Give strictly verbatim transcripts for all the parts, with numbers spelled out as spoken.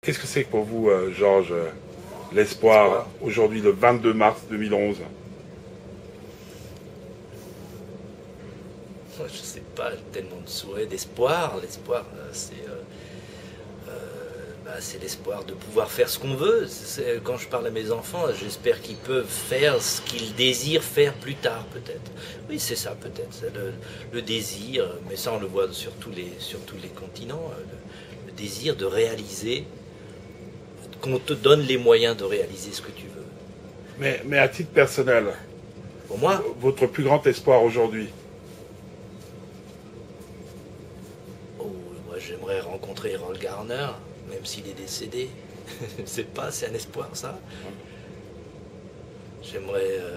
Qu'est-ce que c'est pour vous, euh, Georges, euh, l'espoir, aujourd'hui le vingt-deux mars deux mille onze? Je sais pas, tellement de souhaits, d'espoir. L'espoir, euh, c'est euh, euh, bah, c'est l'espoir de pouvoir faire ce qu'on veut. C'est- Quand je parle à mes enfants, j'espère qu'ils peuvent faire ce qu'ils désirent faire plus tard, peut-être. Oui, c'est ça, peut-être. C'est le, le désir, mais ça, on le voit sur tous les, sur tous les continents, euh, le, le désir de réaliser, qu'on te donne les moyens de réaliser ce que tu veux. Mais, mais à titre personnel, Pour moi, votre plus grand espoir aujourd'hui? oh, moi j'aimerais rencontrer Errol Garner, même s'il est décédé. Je sais pas, c'est un espoir ça. J'aimerais. euh,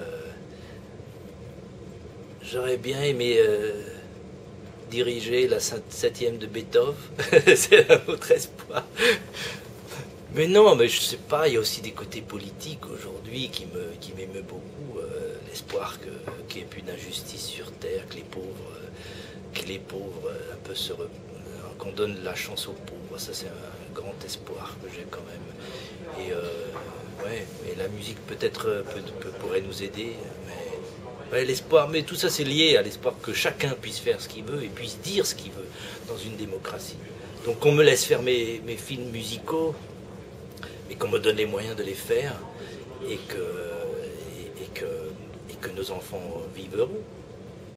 J'aurais bien aimé euh, diriger la cin- septième de Beethoven. C'est un autre espoir. Mais non, mais je sais pas, il y a aussi des côtés politiques aujourd'hui qui me qui m'émeut beaucoup. euh, L'espoir que qu'il n'y ait plus d'injustice sur Terre, que les pauvres, euh, que les pauvres euh, un peu se re- euh, qu'on donne la chance aux pauvres. Ça, c'est un grand espoir que j'ai quand même. Et euh, ouais, et la musique peut-être euh, peut- peut- pourrait nous aider. Mais ouais, l'espoir, mais tout ça c'est lié à l'espoir que chacun puisse faire ce qu'il veut et puisse dire ce qu'il veut dans une démocratie. Donc qu'on me laisse faire mes, mes films musicaux et qu'on me donne les moyens de les faire et que, et, et que, et que nos enfants vivent heureux.